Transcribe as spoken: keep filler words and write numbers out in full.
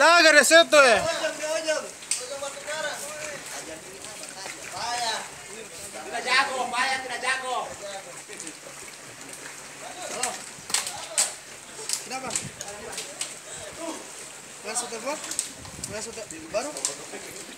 Laga de situ eh. Tidak jago, payah tidak jago. Kenapa? Nggak suka gua? Nggak suka baru?